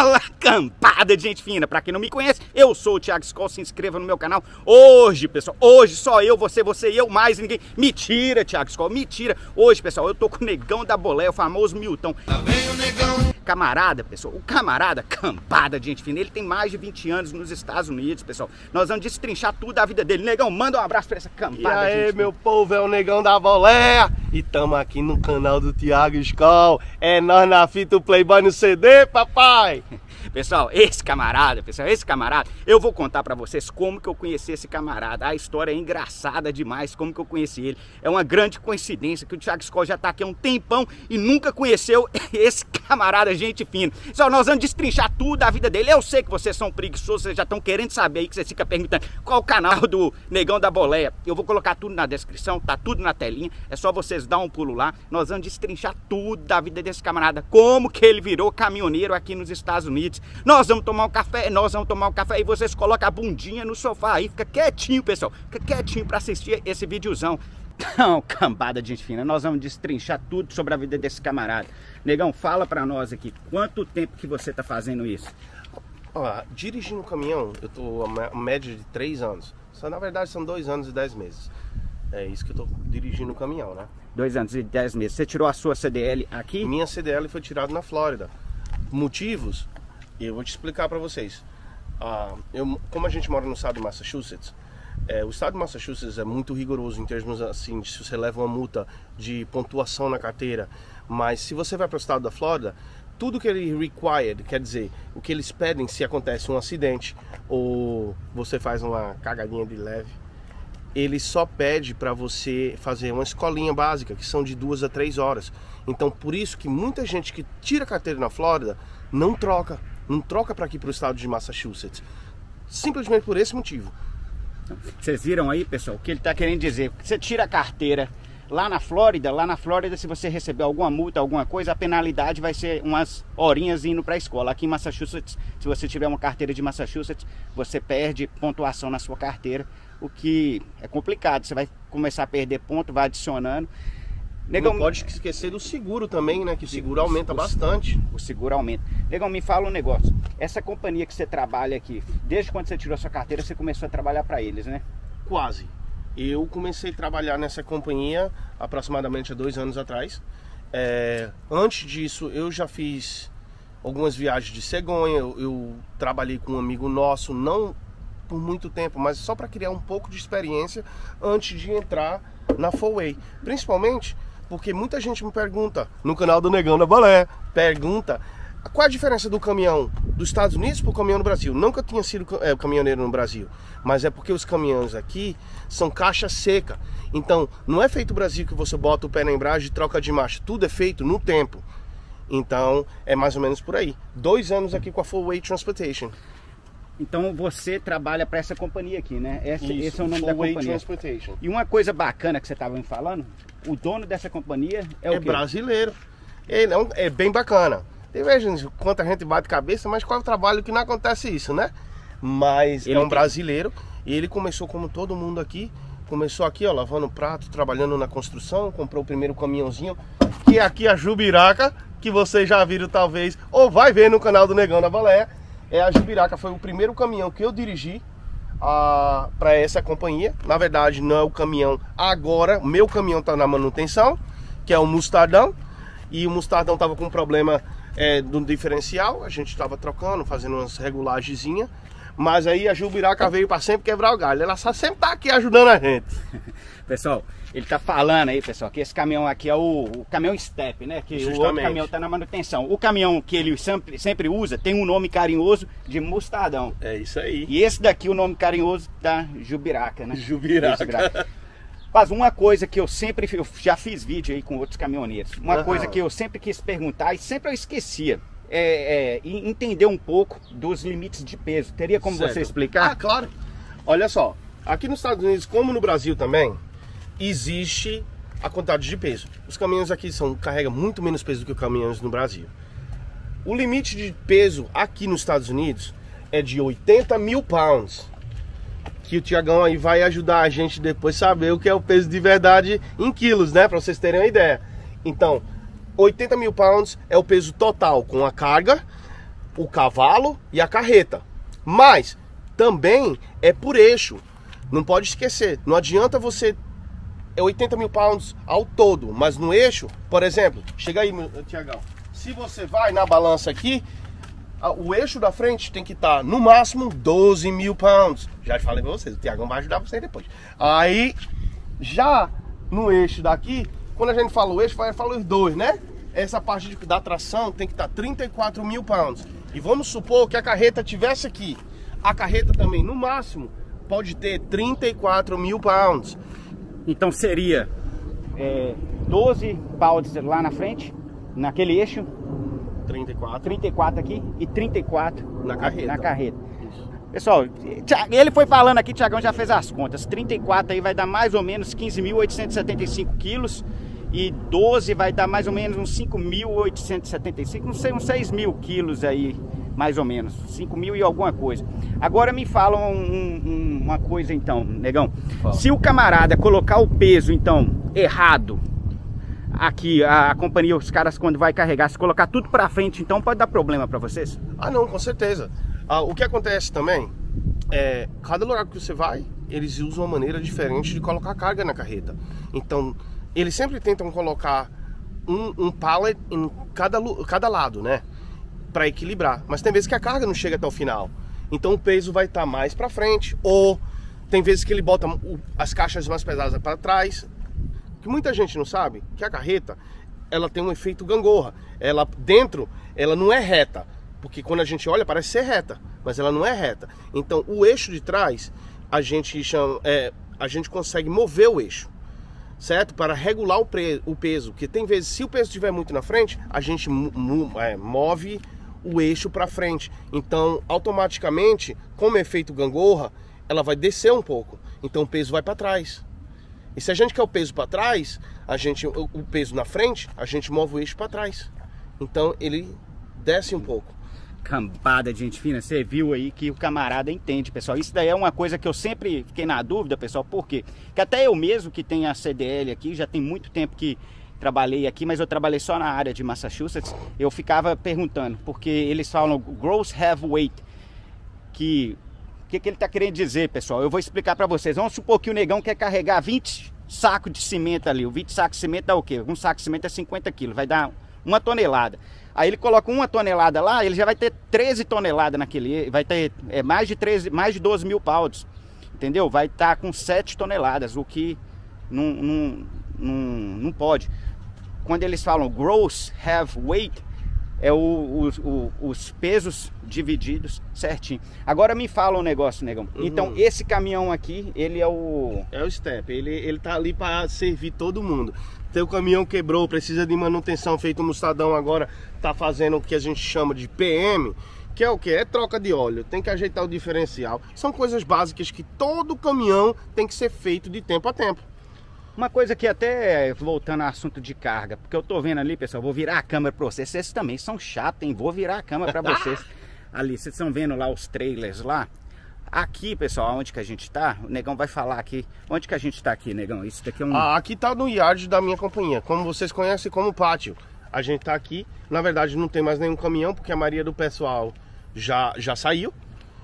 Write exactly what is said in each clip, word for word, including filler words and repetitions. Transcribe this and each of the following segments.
Fala, cambada de gente fina! Pra quem não me conhece, eu sou o Thiago Skol, se inscreva no meu canal. Hoje, pessoal, hoje só eu, você, você e eu, mais ninguém. Mentira, Thiago Skol, mentira. Hoje, pessoal, eu tô com o Negão da Boleia, o famoso Milton. Lá vem o Negão. Camarada, pessoal, o camarada, cambada de gente fina, ele tem mais de vinte anos nos Estados Unidos, pessoal. Nós vamos destrinchar tudo da vida dele. Negão, manda um abraço pra essa cambada. E aí, de gente meu povo, é o Negão da Boleia. E tamo aqui no canal do Thiago Skol. É nós na fita, o Playboy no C D, papai. Pessoal, esse camarada, pessoal, esse camarada, eu vou contar pra vocês como que eu conheci esse camarada. A história é engraçada demais, como que eu conheci ele. É uma grande coincidência que o Thiago Skol já tá aqui há um tempão e nunca conheceu esse camarada, gente fina. Só nós vamos destrinchar tudo da vida dele. Eu sei que vocês são preguiçosos, vocês já estão querendo saber aí, que vocês ficam perguntando qual o canal do Negão da Boleia. Eu vou colocar tudo na descrição, tá tudo na telinha. É só vocês dar um pulo lá. Nós vamos destrinchar tudo da vida desse camarada. Como que ele virou caminhoneiro aqui nos Estados Unidos. Nós vamos tomar um café, nós vamos tomar um café e vocês colocam a bundinha no sofá aí, fica quietinho, pessoal, fica quietinho pra assistir esse videozão. Então, cambada de gente fina, nós vamos destrinchar tudo sobre a vida desse camarada. Negão, fala pra nós aqui, quanto tempo que você tá fazendo isso? Ó, dirigindo o caminhão, eu tô a média de três anos. Só, na verdade são dois anos e dez meses. É isso que eu tô dirigindo o caminhão, né? Dois anos e dez meses. Você tirou a sua C D L aqui? Minha C D L foi tirada na Flórida. Motivos? Eu vou te explicar para vocês. Ah, eu, como a gente mora no estado de Massachusetts, é, o estado de Massachusetts é muito rigoroso em termos assim, de se você leva uma multa de pontuação na carteira. Mas se você vai para o estado da Flórida, tudo que ele required, quer dizer, o que eles pedem se acontece um acidente ou você faz uma cagadinha de leve, ele só pede para você fazer uma escolinha básica, que são de duas a três horas. Então, por isso que muita gente que tira carteira na Flórida não troca. Não troca para aqui para o estado de Massachusetts. Simplesmente por esse motivo. Vocês viram aí, pessoal, o que ele está querendo dizer? Você tira a carteira lá na Flórida, lá na Flórida, se você receber alguma multa, alguma coisa, a penalidade vai ser umas horinhas indo para a escola. Aqui em Massachusetts, se você tiver uma carteira de Massachusetts, você perde pontuação na sua carteira, o que é complicado. Você vai começar a perder ponto, vai adicionando. Negão, não pode esquecer do seguro também, né? Que o seguro aumenta o, bastante. O seguro aumenta. Negão, me fala um negócio. Essa companhia que você trabalha aqui, desde quando você tirou sua carteira, você começou a trabalhar para eles, né? Quase. Eu comecei a trabalhar nessa companhia aproximadamente há dois anos atrás. É, antes disso, eu já fiz algumas viagens de cegonha. Eu, eu trabalhei com um amigo nosso, não por muito tempo, mas só para criar um pouco de experiência antes de entrar na four way. Principalmente porque muita gente me pergunta no canal do Negão da Boleia, pergunta qual a diferença do caminhão dos Estados Unidos para o caminhão no Brasil. Nunca tinha sido é, caminhoneiro no Brasil, mas é porque os caminhões aqui são caixa seca. Então não é feito no Brasil que você bota o pé na embreagem e troca de marcha. Tudo é feito no tempo. Então é mais ou menos por aí. Dois anos aqui com a four way Transportation. Então você trabalha para essa companhia aqui, né? Esse, Isso, esse é o nome da companhia. Transportation. E uma coisa bacana que você estava me falando, o dono dessa companhia é o É quê? brasileiro. Ele é, um, é bem bacana. Tem veja quanta gente bate cabeça, mas qual é o trabalho que não acontece isso, né? Mas Ele é um tem... brasileiro e ele começou como todo mundo aqui. Começou aqui, ó, lavando prato, trabalhando na construção, comprou o primeiro caminhãozinho, que é aqui a Jubiraca, que vocês já viram talvez, ou vai ver no canal do Negão da Boleia. É a Jubiraca, foi o primeiro caminhão que eu dirigi para essa companhia. Na verdade, não é o caminhão agora, o meu caminhão está na manutenção, que é o Mustardão. E o Mustardão estava com um problema é, do diferencial, a gente estava trocando, fazendo umas regulagenzinhas. Mas aí a Jubiraca veio para sempre quebrar o galho. Ela só sempre tá aqui ajudando a gente. Pessoal, ele tá falando aí, pessoal, que esse caminhão aqui é o, o caminhão Step, né? Que Justamente. O outro caminhão tá na manutenção. O caminhão que ele sempre, sempre usa tem um nome carinhoso de Mustardão. É isso aí. E esse daqui, o nome carinhoso da Jubiraca, né? Jubiraca. Mas uma coisa que eu sempre, eu já fiz vídeo aí com outros caminhoneiros. Uma Uhum. coisa que eu sempre quis perguntar e sempre eu esquecia. É, é, entender um pouco dos limites de peso. Teria como Certo. você explicar? Ah, claro. Olha só, aqui nos Estados Unidos, como no Brasil também, existe a quantidade de peso. Os caminhões aqui são, carregam muito menos peso do que os caminhões no Brasil. O limite de peso aqui nos Estados Unidos é de oitenta mil pounds. Que o Tiagão aí vai ajudar a gente depois a saber o que é o peso de verdade em quilos, né? Para vocês terem uma ideia. Então, oitenta mil pounds é o peso total com a carga, o cavalo e a carreta. Mas também é por eixo. Não pode esquecer, não adianta você... É oitenta mil pounds ao todo, mas no eixo, por exemplo, chega aí, Tiagão. Se você vai na balança aqui, o eixo da frente tem que estar no máximo doze mil pounds. Já falei pra vocês, o Tiagão vai ajudar vocês depois. Aí, já no eixo daqui, quando a gente fala o eixo, vai falar os dois, né? Essa parte de, da tração tem que estar trinta e quatro mil pounds. E vamos supor que a carreta tivesse aqui. A carreta também, no máximo, pode ter trinta e quatro mil pounds. Então seria é, doze pounds lá na frente, naquele eixo. trinta e quatro. trinta e quatro aqui e trinta e quatro na carreta. Na carreta. Isso. Pessoal, ele foi falando aqui, Tiagão já fez as contas. trinta e quatro aí vai dar mais ou menos quinze mil oitocentos e setenta e cinco quilos. E doze vai dar mais ou menos uns cinco mil oitocentos e setenta e cinco, não sei, uns seis mil quilos aí, mais ou menos. cinco mil e alguma coisa. Agora me falam um, um, uma coisa então, negão. Fala. Se o camarada colocar o peso, então, errado, aqui, a, a companhia, os caras quando vai carregar, se colocar tudo pra frente, então pode dar problema pra vocês? Ah não, com certeza. Ah, o que acontece também, é, cada lugar que você vai, eles usam uma maneira diferente de colocar carga na carreta. Então, eles sempre tentam colocar um, um pallet em cada, cada lado, né? Para equilibrar. Mas tem vezes que a carga não chega até o final. Então o peso vai estar mais para frente. Ou tem vezes que ele bota as caixas mais pesadas para trás. Que muita gente não sabe que a carreta, ela tem um efeito gangorra. Ela dentro, ela não é reta. Porque quando a gente olha parece ser reta. Mas ela não é reta. Então o eixo de trás, a gente chama, é, a gente consegue mover o eixo. Certo? Para regular o, pre, o peso, porque tem vezes, se o peso estiver muito na frente, a gente é, move o eixo para frente. Então, automaticamente, como efeito gangorra, ela vai descer um pouco. Então, o peso vai para trás. E se a gente quer o peso para trás, a gente, o, o peso na frente, a gente move o eixo para trás. Então, ele desce um pouco. Cambada de gente fina, você viu aí que o camarada entende, pessoal. Isso daí é uma coisa que eu sempre fiquei na dúvida, pessoal. Por quê? Porque até eu mesmo que tenho a C D L aqui, já tem muito tempo que trabalhei aqui, mas eu trabalhei só na área de Massachusetts. Eu ficava perguntando, porque eles falam gross heavy weight, que o que, que ele tá querendo dizer, pessoal? Eu vou explicar para vocês. Vamos supor que o negão quer carregar vinte sacos de cimento ali. O vinte sacos de cimento dá o quê? Um saco de cimento é cinquenta quilos, vai dar uma tonelada. Aí ele coloca uma tonelada lá, ele já vai ter treze toneladas naquele, vai ter é, mais de treze, mais de doze mil pounds, entendeu? Vai estar tá com sete toneladas, o que não, não, não, não pode. Quando eles falam gross heavy weight, é o, o, o, os pesos divididos certinho. Agora me fala um negócio, negão. Uhum. Então esse caminhão aqui, ele é o... É o step, ele, ele tá ali para servir todo mundo. Teu caminhão quebrou, precisa de manutenção, feito um mostradão agora, tá fazendo o que a gente chama de P M, que é o que? É troca de óleo, tem que ajeitar o diferencial. São coisas básicas que todo caminhão tem que ser feito de tempo a tempo. Uma coisa que até, voltando ao assunto de carga, porque eu tô vendo ali, pessoal, vou virar a câmera pra vocês, vocês também são chatos, hein? Vou virar a câmera pra vocês. Ali, vocês estão vendo lá os trailers lá. Aqui, pessoal, onde que a gente tá, o negão vai falar aqui. Onde que a gente tá aqui, negão? Isso daqui é um... Ah, aqui tá no yard da minha companhia, como vocês conhecem como pátio. A gente tá aqui, na verdade não tem mais nenhum caminhão, porque a maioria do pessoal já, já saiu.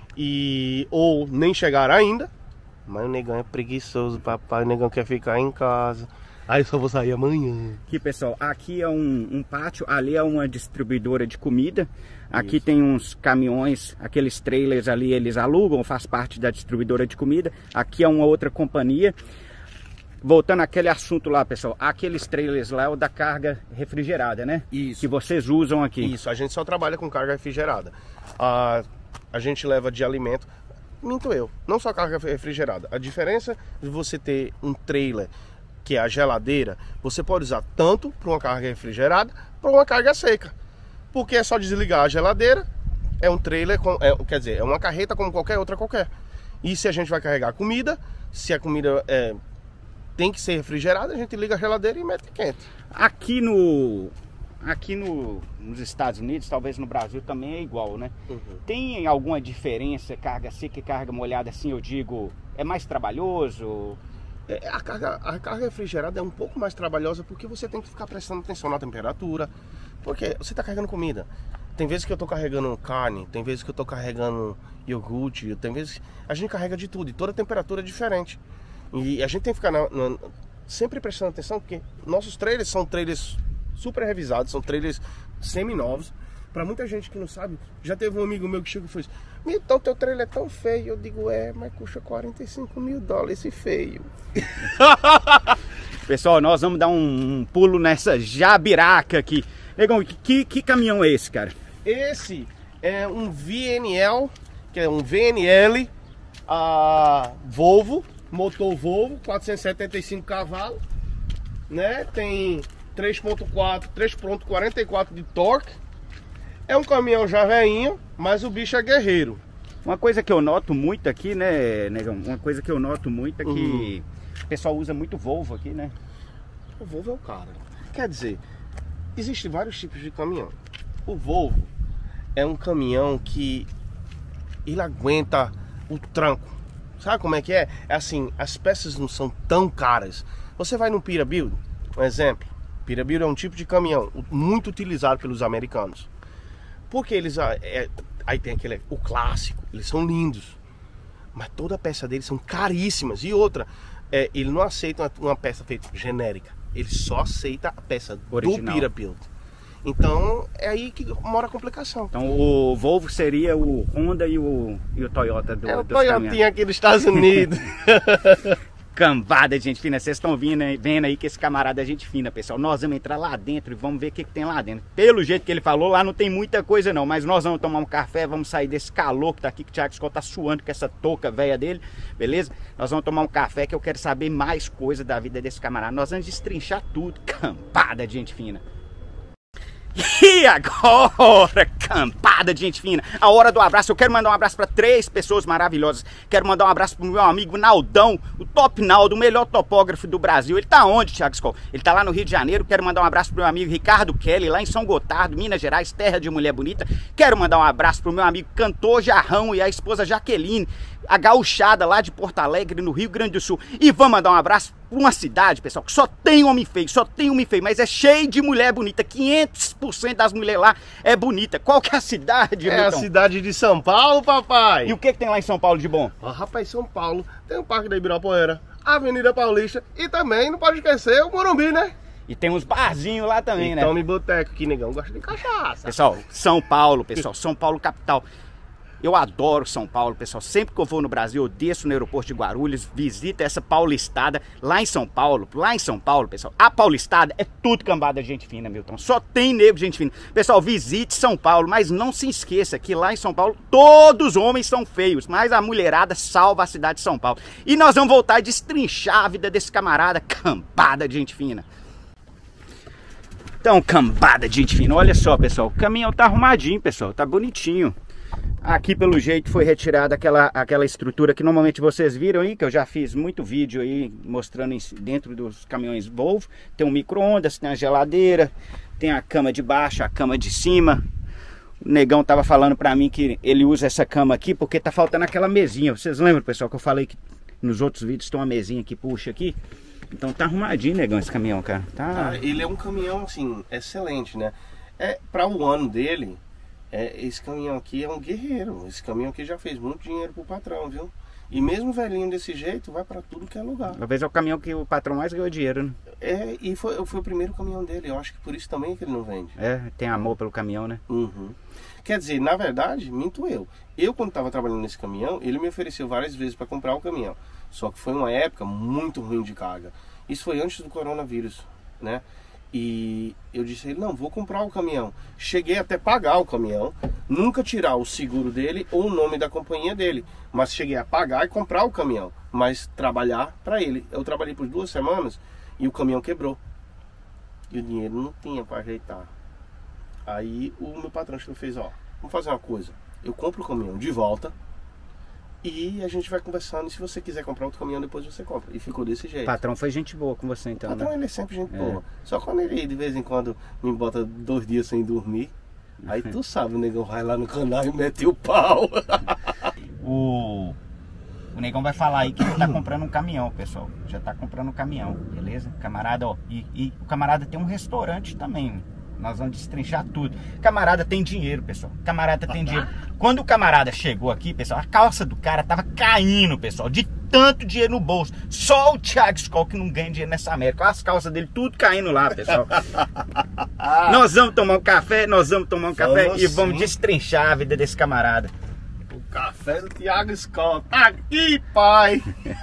E... ou nem chegaram ainda. Mas o negão é preguiçoso, papai, o negão quer ficar em casa. Aí só vou sair amanhã. Aqui, pessoal, aqui é um, um pátio, ali é uma distribuidora de comida. Aqui Isso. tem uns caminhões, aqueles trailers ali eles alugam, faz parte da distribuidora de comida. Aqui é uma outra companhia. Voltando àquele assunto lá, pessoal, aqueles trailers lá é o da carga refrigerada, né? Isso. Que vocês usam aqui. Isso, a gente só trabalha com carga refrigerada. A, a gente leva de alimento, minto eu, não só carga refrigerada. A diferença de você ter um trailer, que é a geladeira, você pode usar tanto para uma carga refrigerada, para uma carga seca. Porque é só desligar a geladeira, é um trailer, com, é, quer dizer, é uma carreta como qualquer outra qualquer. E se a gente vai carregar comida, se a comida é, tem que ser refrigerada, a gente liga a geladeira e mete quente. Aqui no... Aqui no, nos Estados Unidos, talvez no Brasil também é igual, né? Uhum. Tem alguma diferença, carga seca e carga molhada, assim, eu digo, é mais trabalhoso? É, a, carga, a carga refrigerada é um pouco mais trabalhosa porque você tem que ficar prestando atenção na temperatura, porque você está carregando comida. Tem vezes que eu tô carregando carne, tem vezes que eu tô carregando iogurte, tem vezes... A gente carrega de tudo e toda temperatura é diferente. E a gente tem que ficar na, na, sempre prestando atenção, porque nossos trailers são trailers super revisados, são trailers semi-novos. Pra muita gente que não sabe, já teve um amigo meu que chegou e falou assim: então teu trailer é tão feio. Eu digo, é, mas custa quarenta e cinco mil dólares esse feio. Pessoal, nós vamos dar um, um pulo nessa jabiraca aqui. Negão, que, que caminhão é esse, cara? Esse é um V N L, que é um V N L a Volvo, motor Volvo, quatrocentos e setenta e cinco cavalos, né? Tem três ponto quatro, três ponto quarenta e quatro de torque. É um caminhão já velhinho, mas o bicho é guerreiro. Uma coisa que eu noto muito aqui, né, Negão? Uma coisa que eu noto muito é que uhum. o pessoal usa muito Volvo aqui, né? O Volvo é o cara. Quer dizer, existem vários tipos de caminhão. O Volvo é um caminhão que ele aguenta o tranco. Sabe como é que é? É assim, as peças não são tão caras. Você vai no Peterbilt, um exemplo. Peterbilt é um tipo de caminhão muito utilizado pelos americanos. Porque eles, é, aí tem aquele, o clássico, eles são lindos, mas toda a peça deles são caríssimas. E outra, é, ele não aceita uma, uma peça feita genérica, ele só aceita a peça original do Peterbilt. Então é aí que mora a complicação. Então o Volvo seria o Honda e o, e o Toyota do, é o Toyotinha aqui dos Estados Unidos. Cambada de gente fina, vocês estão vendo, vendo aí que esse camarada é gente fina, pessoal. Nós vamos entrar lá dentro e vamos ver o que, que tem lá dentro. Pelo jeito que ele falou, lá não tem muita coisa não, mas nós vamos tomar um café, vamos sair desse calor que tá aqui, que o Thiago Skol tá suando com essa touca velha dele, beleza? Nós vamos tomar um café que eu quero saber mais coisa da vida desse camarada. Nós vamos destrinchar tudo, cambada de gente fina. E agora, campada de gente fina, a hora do abraço. Eu quero mandar um abraço para três pessoas maravilhosas. Quero mandar um abraço pro meu amigo Naldão, o Top Naldo, o melhor topógrafo do Brasil. Ele tá onde, Thiago Skol? Ele tá lá no Rio de Janeiro. Quero mandar um abraço pro meu amigo Ricardo Kelly, lá em São Gotardo, Minas Gerais, terra de mulher bonita. Quero mandar um abraço pro meu amigo Cantor Jarrão e a esposa Jaqueline, a gauchada lá de Porto Alegre, no Rio Grande do Sul. E vamos mandar um abraço para uma cidade, pessoal, que só tem homem feio, só tem homem feio, mas é cheio de mulher bonita. quinhentos por cento das mulheres lá é bonita. Qual que é a cidade, É Milton? A cidade de São Paulo, papai. E o que, que tem lá em São Paulo de bom? Ah, rapaz, São Paulo tem o Parque da Ibirapuera, a Avenida Paulista e também, não pode esquecer, o Morumbi, né? E tem uns barzinhos lá também, e né? Tome boteco, que negão gosta de cachaça. Pessoal, São Paulo, pessoal, São Paulo capital. Eu adoro São Paulo, pessoal. Sempre que eu vou no Brasil, eu desço no aeroporto de Guarulhos, visito essa paulistada lá em São Paulo. Lá em São Paulo, pessoal, a paulistada é tudo cambada de gente fina, Milton. Só tem nego de gente fina. Pessoal, visite São Paulo, mas não se esqueça que lá em São Paulo todos os homens são feios, mas a mulherada salva a cidade de São Paulo. E nós vamos voltar a destrinchar a vida desse camarada cambada de gente fina. Então, cambada de gente fina, olha só, pessoal, o caminhão tá arrumadinho, pessoal, tá bonitinho. Aqui pelo jeito foi retirada aquela, aquela estrutura que normalmente vocês viram aí, que eu já fiz muito vídeo aí mostrando em, dentro dos caminhões Volvo. Tem um micro-ondas, tem a geladeira, tem a cama de baixo, a cama de cima. O negão tava falando pra mim que ele usa essa cama aqui porque tá faltando aquela mesinha. Vocês lembram, pessoal, que eu falei que nos outros vídeos tem uma mesinha que puxa aqui? Então tá arrumadinho, negão, esse caminhão, cara. Tá... Ah, ele é um caminhão, assim, excelente, né? É, pra o ano dele... É, esse caminhão aqui é um guerreiro. Esse caminhão aqui já fez muito dinheiro pro patrão, viu? E mesmo velhinho desse jeito, vai pra tudo que é lugar. Talvez é o caminhão que o patrão mais ganhou dinheiro, né? É, e foi, foi o primeiro caminhão dele. Eu acho que por isso também que ele não vende. É, tem amor pelo caminhão, né? Uhum. Quer dizer, na verdade, minto eu. Eu, quando tava trabalhando nesse caminhão, ele me ofereceu várias vezes para comprar o caminhão. Só que foi uma época muito ruim de carga. Isso foi antes do coronavírus, né? E eu disse a ele, não, vou comprar o caminhão. Cheguei até pagar o caminhão, nunca tirar o seguro dele ou o nome da companhia dele, mas cheguei a pagar e comprar o caminhão, mas trabalhar para ele. Eu trabalhei por duas semanas e o caminhão quebrou e o dinheiro não tinha para ajeitar. Aí o meu patrão fez, ó, vamos fazer uma coisa, eu compro o caminhão de volta e a gente vai conversando, e se você quiser comprar outro caminhão, depois você compra. E ficou desse jeito. O patrão foi gente boa com você, então, O patrão, né? ele é sempre gente é. boa. Só quando ele, de vez em quando, me bota dois dias sem dormir, aí tu sabe, o negão vai lá no canal e mete o pau. o... o negão vai falar aí que ele tá comprando um caminhão, pessoal. Já tá comprando um caminhão, beleza? Camarada, ó. E, e o camarada tem um restaurante também. Nós vamos destrinchar tudo. Camarada tem dinheiro, pessoal. Camarada tem dinheiro. Quando o camarada chegou aqui, pessoal, a calça do cara tava caindo, pessoal, de tanto dinheiro no bolso. Só o Thiago Skol que não ganha dinheiro nessa América. Olha as calças dele tudo caindo lá, pessoal. Nós vamos tomar um café, nós vamos tomar um café vamos e vamos sim. destrinchar a vida desse camarada. O café do Thiago Skol. Aqui, pai!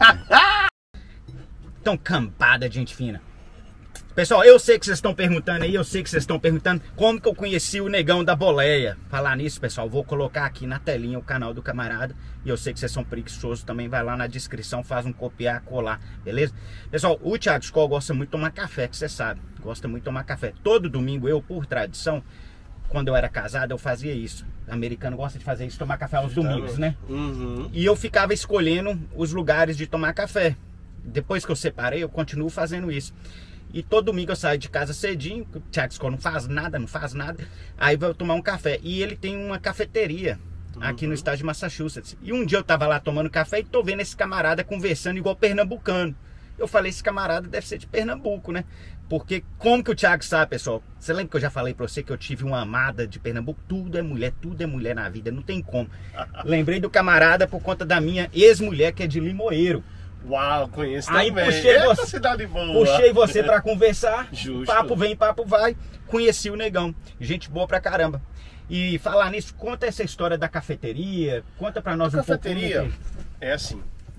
Então, campada de gente fina. Pessoal, eu sei que vocês estão perguntando aí, eu sei que vocês estão perguntando como que eu conheci o Negão da Boleia. Falar nisso, pessoal, vou colocar aqui na telinha o canal do camarada. E eu sei que vocês são preguiçosos também, vai lá na descrição, faz um copiar, colar, beleza? Pessoal, o Thiago Skol gosta muito de tomar café, que você sabe. Gosta muito de tomar café. Todo domingo, eu, por tradição, quando eu era casado, eu fazia isso. O americano gosta de fazer isso, tomar café aos domingos, né? Uhum. E eu ficava escolhendo os lugares de tomar café. Depois que eu separei, eu continuo fazendo isso. E todo domingo eu saio de casa cedinho, o Thiago Skol não faz nada, não faz nada. Aí vou tomar um café. E ele tem uma cafeteria aqui uhum. no estado de Massachusetts. E um dia eu tava lá tomando café e tô vendo esse camarada conversando igual pernambucano. Eu falei, esse camarada deve ser de Pernambuco, né? Porque como que o Thiago sabe, pessoal? Você lembra que eu já falei pra você que eu tive uma amada de Pernambuco? Tudo é mulher, tudo é mulher na vida, não tem como. Lembrei do camarada por conta da minha ex-mulher, que é de Limoeiro. Uau, conheço Aí também. puxei Eita, você, cidade boa. puxei você pra conversar. Justo. Papo vem, papo vai. Conheci o Negão. Gente boa pra caramba. E falar nisso, conta essa história da cafeteria. Conta pra nós a um pouco. Cafeteria é assim.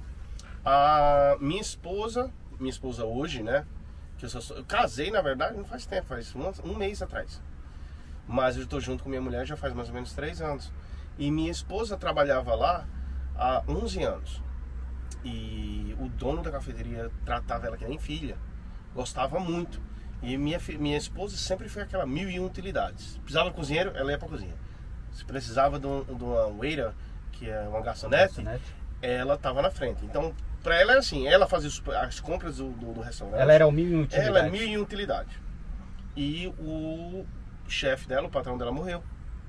A minha esposa, minha esposa hoje, né? Que eu, só, eu casei, na verdade, não faz tempo, faz um, um mês atrás. Mas eu tô junto com minha mulher já faz mais ou menos três anos. E minha esposa trabalhava lá há onze anos. E o dono da cafeteria tratava ela que nem filha, gostava muito. E minha, minha esposa sempre foi aquela mil e um utilidades. Precisava de cozinheiro, ela ia pra cozinha. Se precisava de, um, de uma waiter, que é uma garçonete, garçonete, ela tava na frente. Então, pra ela era assim, ela fazia as compras do, do, do restaurante. Ela era o mil e um utilidades. Ela é mil e um utilidades. E o chefe dela, o patrão dela, morreu.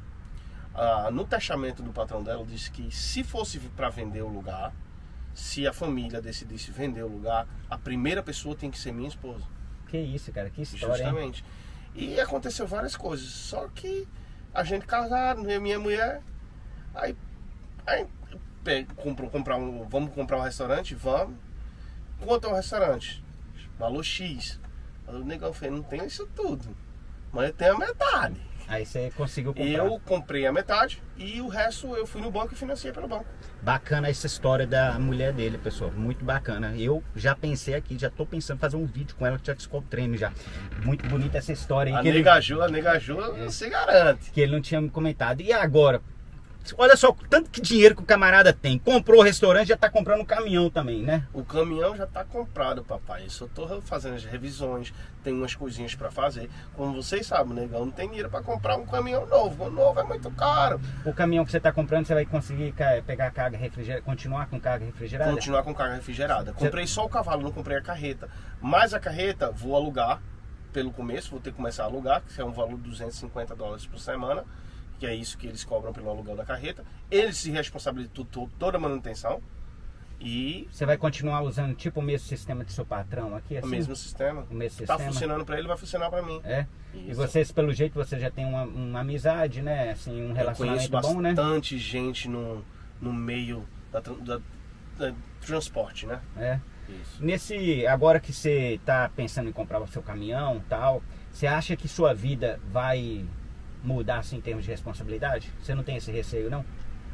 Ah, no testamento do patrão dela, disse que se fosse para vender o lugar, se a família decidisse vender o lugar, a primeira pessoa tem que ser minha esposa. Que isso, cara, que história. Justamente. Hein? E aconteceu várias coisas. Só que a gente casado, eu e minha mulher, aí, aí comprou, comprar um, vamos comprar um restaurante? Vamos. Quanto é um restaurante? Valor X. O negão fez, não tem isso tudo, mas eu tenho a metade. Aí você conseguiu comprar. Eu comprei a metade e o resto eu fui no banco e financiei pelo banco. Bacana essa história da mulher dele, pessoal. Muito bacana. Eu já pensei aqui, já tô pensando em fazer um vídeo com ela que já Skol treino já. Muito bonita essa história aí. A que Negaju, ele... a Negaju é. se garante. Que ele não tinha me comentado. E agora? Olha só, tanto que dinheiro que o camarada tem. Comprou o restaurante, já tá comprando um caminhão também, né? O caminhão já tá comprado, papai. Eu só tô fazendo as revisões, tem umas coisinhas pra fazer. Como vocês sabem, negão, não tem dinheiro pra comprar um caminhão novo. O novo é muito caro. O caminhão que você tá comprando, você vai conseguir pegar carga refrigerada, continuar com carga refrigerada? Continuar com carga refrigerada. Comprei só o cavalo, não comprei a carreta. Mas a carreta, vou alugar pelo começo, vou ter que começar a alugar, que é um valor de duzentos e cinquenta dólares por semana. Que é isso que eles cobram pelo aluguel da carreta. Eles se responsabilizam por toda a manutenção. E você vai continuar usando tipo o mesmo sistema de seu patrão aqui? Assim? O mesmo sistema. O mesmo tá sistema. funcionando para ele, vai funcionar para mim. É. Isso. E vocês, pelo jeito, você já tem uma, uma amizade, né? Assim, um relacionamento bom, né? Bastante gente no, no meio da, da, da transporte, né? É. Isso. Nesse, agora que você tá pensando em comprar o seu caminhão, tal, você acha que sua vida vai mudar assim em termos de responsabilidade? Você não tem esse receio, não?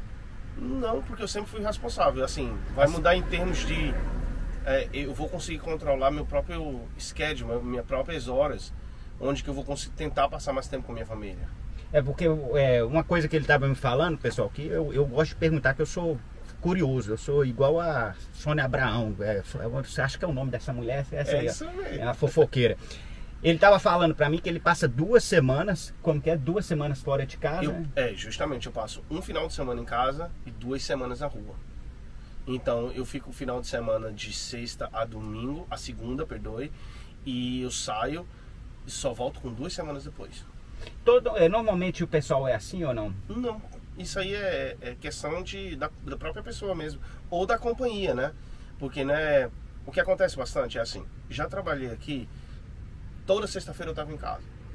Não, porque eu sempre fui responsável. Assim, vai mudar em termos de é, eu vou conseguir controlar meu próprio schedule, minhas próprias horas, onde que eu vou conseguir tentar passar mais tempo com a minha família. É porque é, uma coisa que ele estava me falando, pessoal, que eu, eu gosto de perguntar, que eu sou curioso, eu sou igual a Sônia Abraão. É, você acha que é o nome dessa mulher? Essa é aí, isso mesmo. É a fofoqueira. Ele estava falando para mim que ele passa duas semanas, como que é? Duas semanas fora de casa? Eu, né? É, justamente, eu passo um final de semana em casa e duas semanas na rua. Então, eu fico o final de semana de sexta a domingo, a segunda, perdoe, e eu saio e só volto com duas semanas depois. Todo, é, normalmente o pessoal é assim ou não? Não, isso aí é, é questão de, da, da própria pessoa mesmo, ou da companhia, né? Porque, né, o que acontece bastante é assim, já trabalhei aqui, toda sexta-feira eu estava em casa.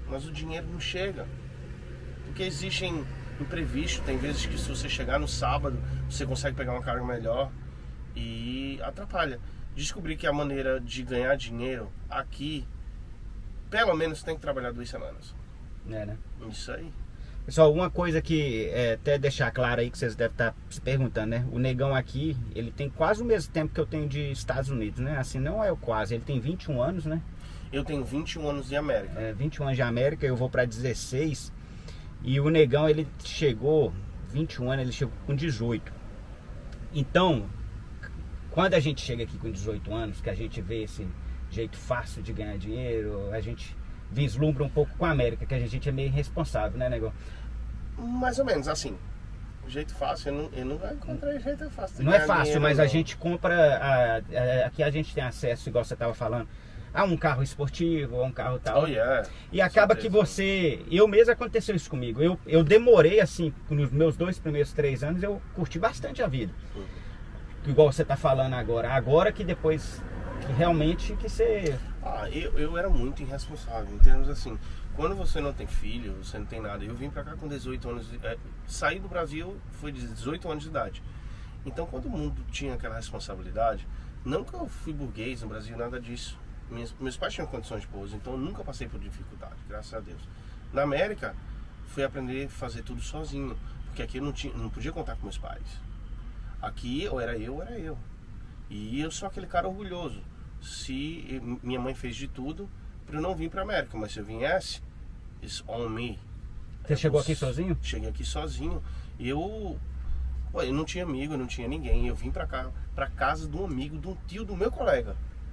mas o dinheiro não chega. Porque existem imprevistos, tem vezes que se você chegar no sábado, você consegue pegar uma carga melhor e atrapalha. Descobri que a maneira de ganhar dinheiro aqui, pelo menos tem que trabalhar duas semanas. É, né? Isso aí. Pessoal, uma coisa que é, até deixar claro aí, que vocês devem estar se perguntando, né? O Negão aqui, ele tem quase o mesmo tempo que eu tenho de Estados Unidos, né? Assim, não é o quase, ele tem vinte e um anos, né? Eu tenho vinte e um anos de América. É, vinte e um anos de América, eu vou para dezesseis. E o Negão, ele chegou, vinte e um anos, ele chegou com dezoito. Então, quando a gente chega aqui com dezoito anos, que a gente vê esse jeito fácil de ganhar dinheiro, a gente vislumbra um pouco com a América, que a gente é meio irresponsável, né, Negão? Mais ou menos, assim. Jeito fácil, eu não, eu não encontrei jeito fácil de Não ganhar é fácil, dinheiro, mas não. a gente compra, a, a, aqui a gente tem acesso, igual você estava falando, a um carro esportivo, a um carro tal. Oh, yeah. E acaba que você, eu mesmo aconteceu isso comigo, eu, eu demorei assim, nos meus dois primeiros três anos, eu curti bastante a vida. Uhum. Igual você está falando agora, agora que depois, que realmente que você... Ah, eu, eu era muito irresponsável, em termos assim, quando você não tem filho, você não tem nada. Eu vim pra cá com dezoito anos, de, é, saí do Brasil foi de dezoito anos de idade. Então quando o mundo tinha aquela responsabilidade, não que eu fui burguês no Brasil, nada disso. Meus, meus pais tinham condições boas, então eu nunca passei por dificuldade, graças a Deus. Na América, fui aprender a fazer tudo sozinho, porque aqui eu não, tinha, não podia contar com meus pais. Aqui ou era eu ou era eu. E eu sou aquele cara orgulhoso. Se minha mãe fez de tudo para eu não vir para América, mas se eu viesse, it's on me. Você eu chegou aqui sozinho? Cheguei aqui sozinho. E eu, pô, eu não tinha amigo, eu não tinha ninguém. Eu vim para cá, para casa de um amigo, de um tio do meu colega.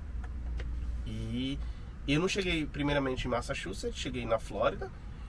E eu não cheguei primeiramente em Massachusetts, cheguei na Flórida.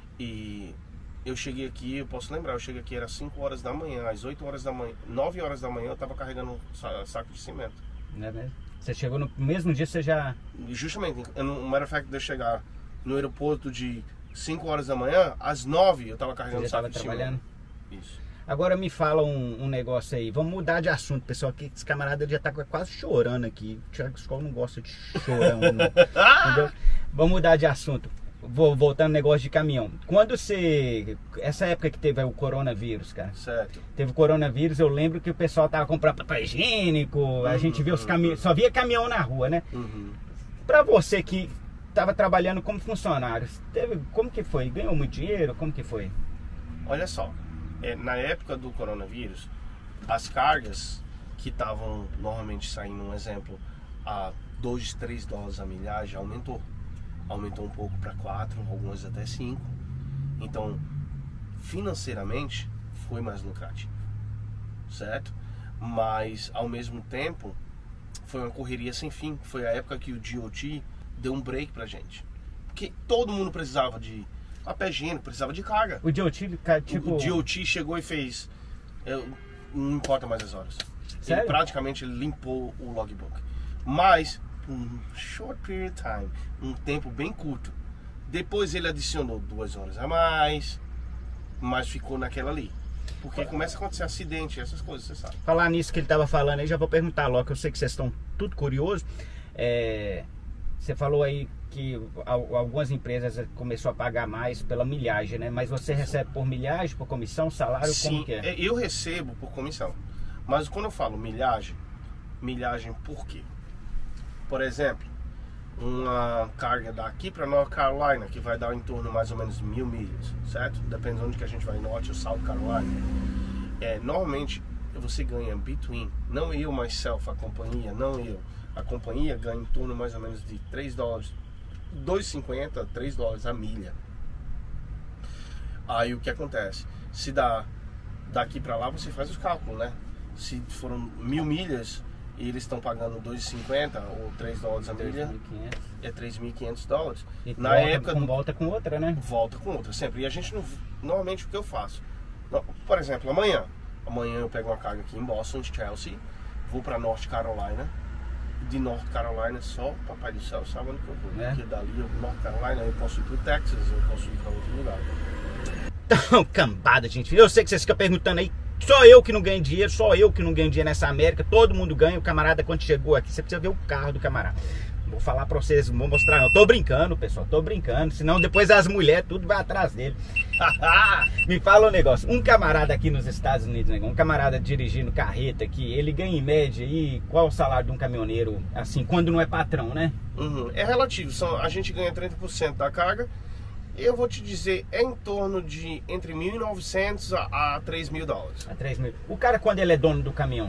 E eu cheguei aqui, eu posso lembrar, eu cheguei aqui era cinco horas da manhã, às oito horas da manhã, nove horas da manhã eu estava carregando um saco de cimento. Não é mesmo? Você chegou no mesmo dia, você já... Justamente, um matter of fact, de eu chegar no aeroporto de cinco horas da manhã, às nove eu tava carregando Você já saco estava de trabalhando? cima. Isso. Agora me fala um, um negócio aí, vamos mudar de assunto, pessoal, que esse camarada já tá quase chorando aqui. O Thiago Skol não gosta de chorão, não, entendeu? Vamos mudar de assunto. Vou voltando no negócio de caminhão. Quando você... Essa época que teve aí o coronavírus, cara. Certo. Teve o coronavírus, eu lembro que o pessoal tava comprando papel higiênico, uhum, a gente via os caminhões, só via caminhão na rua, né? Uhum. Pra você que tava trabalhando como funcionário, teve, como que foi? Ganhou muito dinheiro? Como que foi? Olha só, é, na época do coronavírus, as cargas que estavam normalmente saindo, um exemplo, a dois, três dólares a milhagem, aumentou. Aumentou um pouco para quatro, algumas até cinco. Então, financeiramente, foi mais lucrativo, certo? Mas, ao mesmo tempo, foi uma correria sem fim. Foi a época que o D O T deu um break pra gente. Porque todo mundo precisava de papel higiênico, precisava de carga. O D O T, tipo... O D O T chegou e fez... Eu, não importa mais as horas. Sério? Ele praticamente limpou o logbook. Mas... um short period of time, um tempo bem curto. Depois ele adicionou duas horas a mais, mas ficou naquela ali. Porque começa a acontecer acidente, essas coisas, você sabe. Falar nisso que ele tava falando aí, já vou perguntar logo, que eu sei que vocês estão tudo curiosos. É, você falou aí que algumas empresas começou a pagar mais pela milhagem, né? Mas você recebe por milhagem, por comissão, salário, Sim, como que é? Eu recebo por comissão. Mas quando eu falo milhagem, milhagem por quê? Por exemplo, uma carga daqui para North Carolina, que vai dar em torno mais ou menos de mil milhas, certo? Depende de onde que a gente vai, Norte ou South Carolina. É, normalmente você ganha between, não eu, myself, a companhia, não eu. A companhia ganha em torno mais ou menos de três dólares, dois e cinquenta, três dólares a milha. Aí o que acontece? Se dá daqui para lá, você faz os cálculos, né? Se foram mil milhas... e eles estão pagando dois e cinquenta ou três dólares a milha, é três mil e quinhentos dólares. E na volta época com do... volta com outra, né? Volta com outra, sempre. E a gente não... Normalmente o que eu faço? Por exemplo, amanhã. Amanhã eu pego uma carga aqui em Boston, de Chelsea, vou para North Carolina. De North Carolina só, papai do céu, sabe onde que eu vou? É. Porque dali, eu, North Carolina, eu posso ir pro Texas, eu posso ir para outro lugar. Então, cambada, gente. Eu sei que vocês ficam perguntando aí, só eu que não ganho dinheiro, só eu que não ganho dinheiro nessa América, todo mundo ganha. O camarada, quando chegou aqui, você precisa ver o carro do camarada. Vou falar pra vocês, não vou mostrar não. Tô brincando, pessoal, tô brincando. Senão depois as mulheres tudo vai atrás dele. Me fala um negócio. Um camarada aqui nos Estados Unidos, né? Um camarada dirigindo carreta aqui, ele ganha em média aí, qual o salário de um caminhoneiro, assim, quando não é patrão, né? Uhum. É relativo, são, a gente ganha trinta por cento da carga. Eu vou te dizer, é em torno de entre mil e novecentos a, a três mil dólares. A três mil. O cara, quando ele é dono do caminhão?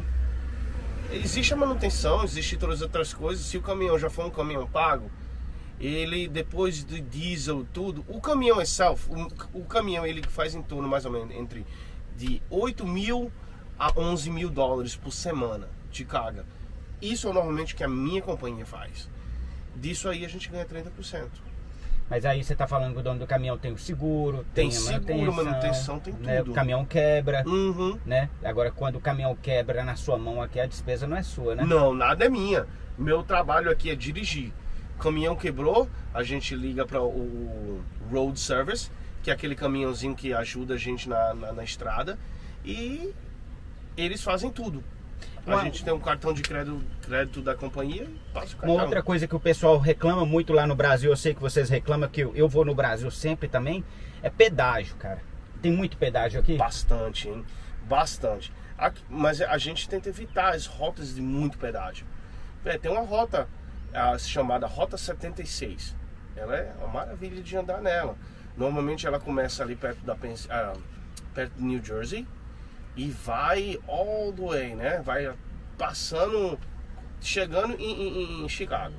Existe a manutenção, existe todas as outras coisas. Se o caminhão já for um caminhão pago, ele depois do diesel, tudo, o caminhão itself, o, o caminhão ele faz em torno mais ou menos entre de oito mil a onze mil dólares por semana de carga. Isso é normalmente o que a minha companhia faz. Disso aí a gente ganha trinta por cento. Mas aí você tá falando que o dono do caminhão tem o seguro, tem, tem a seguro, manutenção, manutenção, tem né? tudo. O caminhão quebra, Uhum. né? Agora quando o caminhão quebra na sua mão aqui, a despesa não é sua, né? Não, nada é minha. Meu trabalho aqui é dirigir. O caminhão quebrou, a gente liga para o Road Service, que é aquele caminhãozinho que ajuda a gente na, na, na estrada, e eles fazem tudo. A Uma... gente tem um cartão de crédito, crédito da companhia e passa o cartão. Uma outra coisa que o pessoal reclama muito lá no Brasil, eu sei que vocês reclamam, que eu, eu vou no Brasil sempre também, é pedágio, cara. Tem muito pedágio aqui? Bastante, hein? Bastante. Aqui, mas a gente tenta evitar as rotas de muito pedágio. É, tem uma rota a, chamada Rota setenta e seis. Ela é uma maravilha de andar nela. Normalmente ela começa ali perto da uh, perto de New Jersey e vai all the way, né? Vai passando, chegando em, em, em Chicago.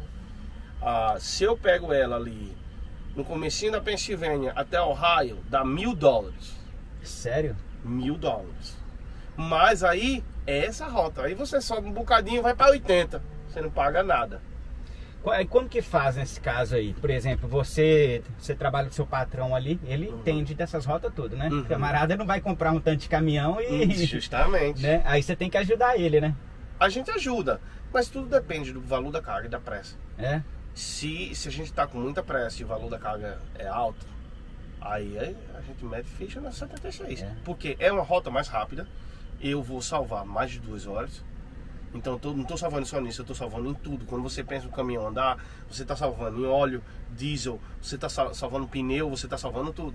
Uh, se eu pego ela ali no comecinho da Pensilvânia até Ohio, dá mil dólares. Sério? Mil dólares. Mas aí é essa rota. Aí você sobe um bocadinho e vai para oitenta. Você não paga nada. Como que faz nesse caso aí? Por exemplo, você, você trabalha com seu patrão ali, ele uhum. entende dessas rotas tudo, né? Uhum. O camarada não vai comprar um tanto de caminhão e... Justamente. Né? Aí você tem que ajudar ele, né? A gente ajuda, mas tudo depende do valor da carga e da pressa. É? Se, se a gente tá com muita pressa e o valor da carga é alto, aí a gente mete ficha na setenta e seis. É. Porque é uma rota mais rápida, eu vou salvar mais de duas horas. Então eu tô, não estou salvando só nisso, eu estou salvando em tudo. Quando você pensa no caminhão andar, você está salvando em óleo, diesel, você está salvando pneu, você está salvando tudo.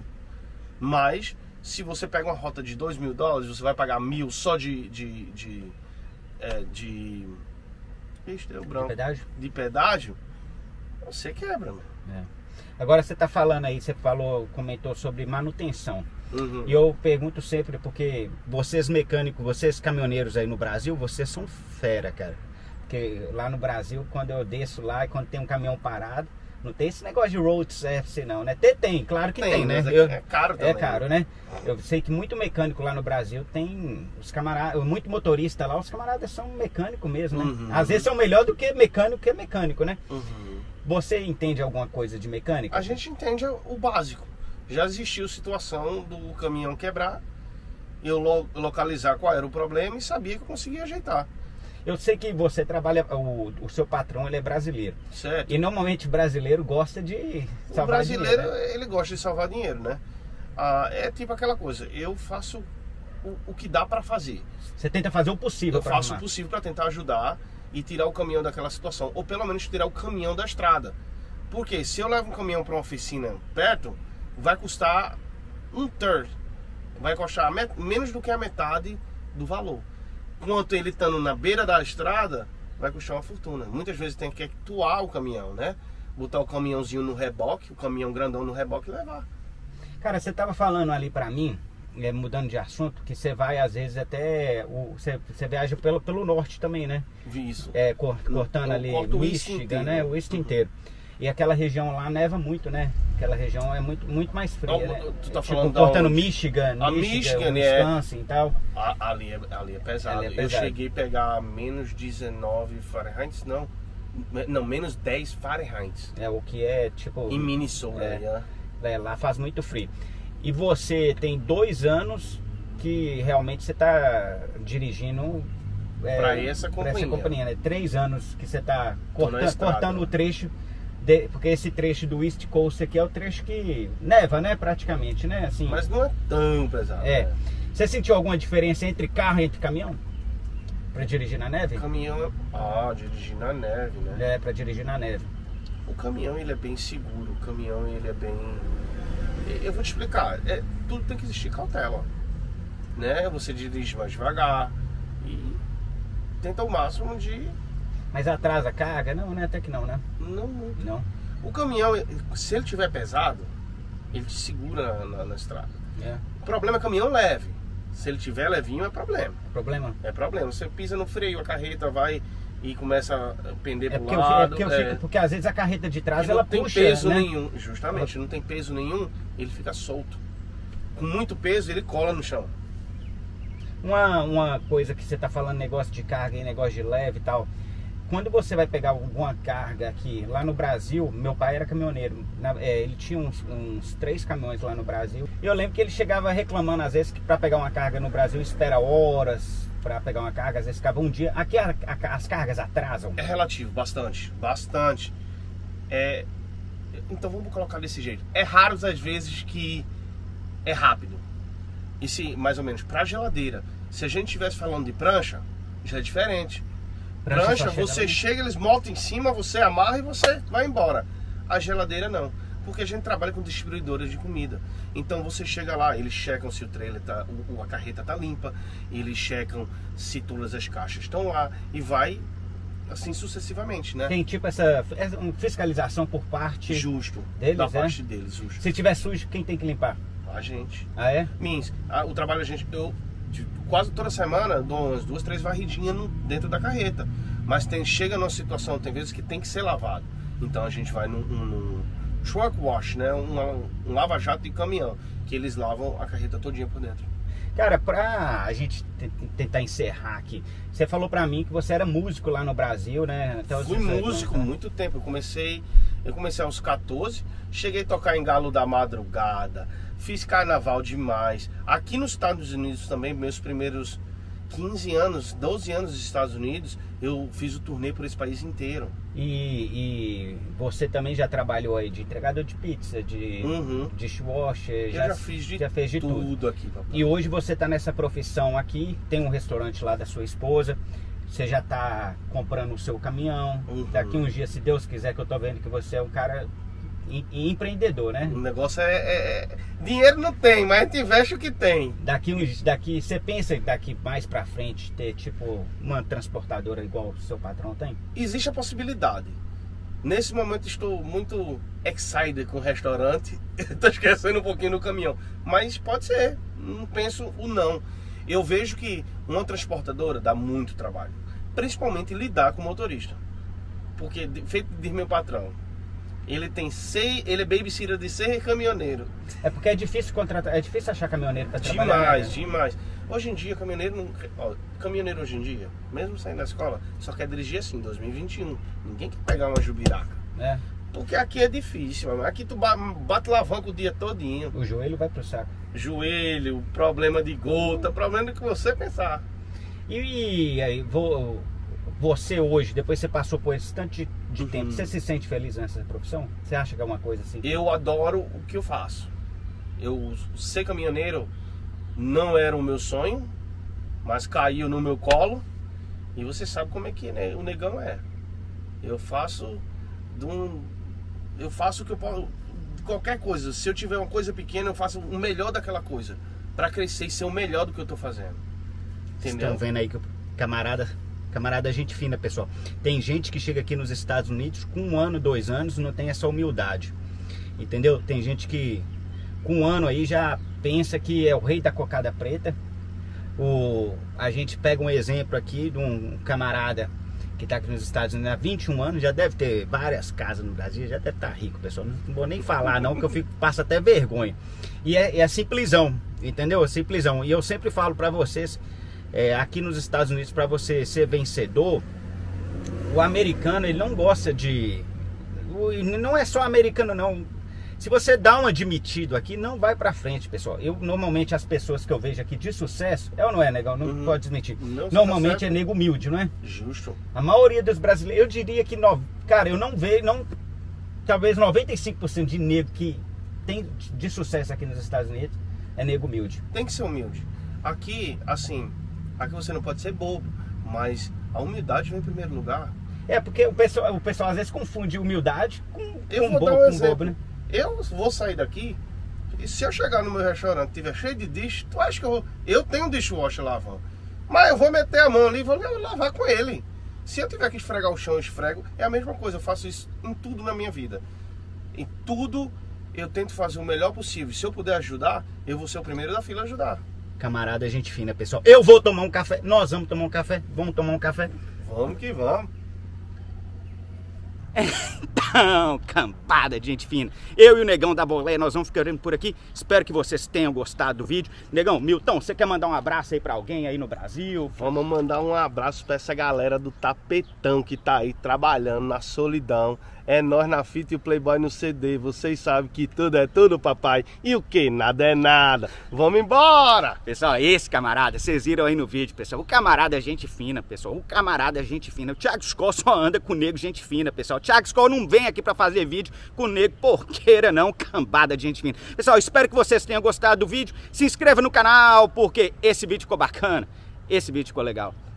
Mas se você pega uma rota de dois mil dólares, você vai pagar mil só de de de, é, de, Ixi, deu branco. de pedágio, de pedágio, você quebra, mano. É. Agora você está falando aí, você falou, comentou sobre manutenção. Uhum. E eu pergunto sempre, porque vocês mecânicos, vocês caminhoneiros aí no Brasil, vocês são fera, cara. Porque lá no Brasil, quando eu desço lá e quando tem um caminhão parado, não tem esse negócio de road service não, né? Tem, tem, claro que tem, tem né? É, eu, é caro também. É caro, né? Eu sei que muito mecânico lá no Brasil tem os camaradas, muito motorista lá, os camaradas são mecânico mesmo, né? Uhum. Às vezes são melhor do que mecânico que mecânico, né? Uhum. Você entende alguma coisa de mecânica? A gente entende o básico. Já existiu situação do caminhão quebrar, eu lo localizar qual era o problema e sabia que eu conseguia ajeitar. Eu sei que você trabalha, o, o seu patrão ele é brasileiro. Certo. E normalmente brasileiro gosta de salvar o brasileiro, dinheiro, né? Ele gosta de salvar dinheiro, né? Ah, é tipo aquela coisa, eu faço o, o que dá para fazer. Você tenta fazer o possível. Eu faço arrumar. o possível para tentar ajudar e tirar o caminhão daquela situação, ou pelo menos tirar o caminhão da estrada. Porque se eu levo um caminhão para uma oficina perto, vai custar um third, vai custar menos do que a metade do valor. Enquanto ele estando na beira da estrada, vai custar uma fortuna. Muitas vezes tem que atuar o caminhão, né? Botar o caminhãozinho no reboque, o caminhão grandão no reboque e levar. Cara, você tava falando ali pra mim, é, mudando de assunto, que você vai às vezes até, o, você, você viaja pelo, pelo norte também, né? Vi isso. É, cortando eu ali Michigan, né? O East inteiro. E aquela região lá neva muito, né? Aquela região é muito, muito mais fria, Não, né? tu tá tipo, falando cortando onde? Michigan, A Michigan, Michigan é... Wisconsin e tal. A, ali, é, ali é pesado. Ali é Eu pesado. cheguei a pegar menos dezenove Fahrenheit, não. Não, menos dez Fahrenheit. É, o que é tipo... Em Minnesota, é, né? é, lá faz muito frio. E você tem dois anos que realmente você está dirigindo... É, para essa companhia. Pra essa companhia, né? Três anos que você está Tô na corta, estrada. cortando o trecho... De, porque esse trecho do East Coast aqui é o trecho que neva, né? Praticamente, né? Assim, Mas não é tão pesado. é. Né? Você sentiu alguma diferença entre carro e entre caminhão? Pra dirigir na neve? O caminhão, ah, dirigir na neve, né? É, pra dirigir na neve. O caminhão, ele é bem seguro, o caminhão, ele é bem... Eu vou te explicar, é, tudo tem que existir cautela, né? Você dirige mais devagar e tenta o máximo de... Mas atrasa a carga? Não, né? Até que não, né? Não muito. Não. O caminhão, se ele tiver pesado, ele te segura na, na, na estrada. É. O problema é caminhão leve. Se ele tiver levinho, é problema. Problema? É problema. Você pisa no freio, a carreta vai e começa a pender É pro porque, eu, lado. é porque, eu é. fico, porque às vezes a carreta de trás Porque ela não tem puxa, peso né? nenhum. Justamente, não tem peso nenhum, ele fica solto. Com muito peso, ele cola no chão. Uma, uma coisa que você tá falando, negócio de carga e negócio de leve e tal. Quando você vai pegar alguma carga aqui, lá no Brasil, meu pai era caminhoneiro, na, é, ele tinha uns, uns três caminhões lá no Brasil. E eu lembro que ele chegava reclamando às vezes que para pegar uma carga no Brasil espera horas para pegar uma carga, às vezes ficava um dia. Aqui a, a, as cargas atrasam? É relativo, bastante, bastante. É, então vamos colocar desse jeito. É raro às vezes que é rápido. E se, mais ou menos, para geladeira, se a gente estivesse falando de prancha, já é diferente. Prancha, prancha você chega, chega, eles montam em cima, você amarra e você vai embora. A geladeira não, porque a gente trabalha com distribuidores de comida. Então você chega lá, eles checam se o trailer tá, o, a carreta tá limpa, eles checam se todas as caixas estão lá e vai assim sucessivamente, né? Tem tipo essa, essa fiscalização por parte justo deles, da é? parte deles, justo. Se tiver sujo, quem tem que limpar? A gente. Ah, é? Means, a, o trabalho a gente, eu de, quase toda semana dou umas duas, três varridinhas no, dentro da carreta. Mas tem, chega numa situação, tem vezes que tem que ser lavado. Então a gente vai num, num truck wash, né? Um, um lava-jato de caminhão, que eles lavam a carreta todinha por dentro. Cara, pra a gente tentar encerrar aqui, você falou pra mim que você era músico lá no Brasil, né? Até Fui músico há muito tempo. Eu comecei, eu comecei aos quatorze, cheguei a tocar em Galo da Madrugada, fiz carnaval demais. Aqui nos Estados Unidos também, meus primeiros quinze anos, doze anos nos Estados Unidos, eu fiz o turnê por esse país inteiro. E, e você também já trabalhou aí de entregador de pizza, de uhum. dishwasher, eu já, já fiz de, já fez de tudo, tudo aqui, papai. E hoje você está nessa profissão aqui, tem um restaurante lá da sua esposa, você já está comprando o seu caminhão, uhum. Daqui uns dias, se Deus quiser, que eu tô vendo que você é um cara empreendedor, né? O negócio é, é, é... dinheiro não tem, mas a gente investe o que tem. Daqui uns, daqui, você pensa daqui mais pra frente ter tipo uma transportadora igual o seu patrão tem? Existe a possibilidade. Nesse momento estou muito excited com o restaurante. Estou esquecendo um pouquinho no caminhão, mas pode ser. Não penso o não. Eu vejo que uma transportadora dá muito trabalho, principalmente lidar com o motorista, porque feito de meu patrão. Ele tem seis, ele é babysitter de seis caminhoneiros. É porque é difícil contratar, é difícil achar caminhoneiro para trabalhar. Demais, né? demais. Hoje em dia, caminhoneiro não, ó, caminhoneiro hoje em dia, mesmo saindo da escola, só quer dirigir assim, dois mil e vinte e um. Ninguém quer pegar uma jubiraca. É. Porque aqui é difícil, mano. Aqui tu bate alavanca o dia todinho. O joelho vai pro saco. Joelho, problema de gota, problema de que você pensar. E, e aí, vou, você hoje, depois você passou por esse tanto de, de uhum. tempo, você se sente feliz nessa profissão? Você acha que é uma coisa assim? Eu adoro o que eu faço. Eu ser caminhoneiro não era o meu sonho, mas caiu no meu colo. E você sabe como é que né, o negão é. Eu faço de um, eu faço o que eu posso, qualquer coisa. Se eu tiver uma coisa pequena, eu faço o melhor daquela coisa para crescer e ser o melhor do que eu tô fazendo. Entendeu? Estão vendo aí que o camarada, camarada gente fina, pessoal. Tem gente que chega aqui nos Estados Unidos com um ano, dois anos, não tem essa humildade. Entendeu? Tem gente que com um ano aí já pensa que é o rei da cocada preta. O, a gente pega um exemplo aqui de um camarada que está aqui nos Estados Unidos há vinte e um anos, já deve ter várias casas no Brasil, já deve estar rico, pessoal. Não vou nem falar não, que eu fico, passo até vergonha. E é, é simplesão, entendeu? É simplesão. E eu sempre falo para vocês, é, aqui nos Estados Unidos, para você ser vencedor, o americano, ele não gosta de... Não é só americano não. Se você dá um admitido aqui, não vai pra frente, pessoal. Eu, normalmente, as pessoas que eu vejo aqui de sucesso, é ou não é, negão? Não uhum. pode desmentir. Não, normalmente tá é nego humilde, não é? Justo. A maioria dos brasileiros, eu diria que, no, cara, eu não vejo, não, talvez noventa e cinco por cento de nego que tem de sucesso aqui nos Estados Unidos é nego humilde. Tem que ser humilde. Aqui, assim, aqui você não pode ser bobo, mas a humildade vem em primeiro lugar. É porque o pessoal, o pessoal às vezes confunde humildade com, Eu com, vou bo, dar um com exemplo. bobo, né? Eu vou sair daqui e se eu chegar no meu restaurante e tiver cheio de dish, tu acha que eu vou... Eu tenho um dishwasher lavando, mas eu vou meter a mão ali e vou lavar com ele. Se eu tiver que esfregar o chão, eu esfrego. É a mesma coisa, eu faço isso em tudo na minha vida. Em tudo eu tento fazer o melhor possível. Se eu puder ajudar, eu vou ser o primeiro da fila a ajudar. Camarada, gente fina, pessoal. Eu vou tomar um café. Nós vamos tomar um café. Vamos tomar um café. Vamos que vamos. Então, campada de gente fina. Eu e o Negão da Boleia, nós vamos ficando por aqui. Espero que vocês tenham gostado do vídeo. Negão, Milton, você quer mandar um abraço aí pra alguém aí no Brasil? Vamos mandar um abraço pra essa galera do tapetão que tá aí trabalhando na solidão. É nós na fita e o Playboy no C D. Vocês sabem que tudo é tudo, papai. E o que? Nada é nada. Vamos embora! Pessoal, esse camarada, vocês viram aí no vídeo, pessoal. O camarada é gente fina, pessoal. O camarada é gente fina. O Thiago Skol só anda com nego gente fina, pessoal. O Thiago Skol não vem aqui pra fazer vídeo com nego porqueira, não. Cambada de gente fina. Pessoal, espero que vocês tenham gostado do vídeo. Se inscreva no canal, porque esse vídeo ficou bacana. Esse vídeo ficou legal.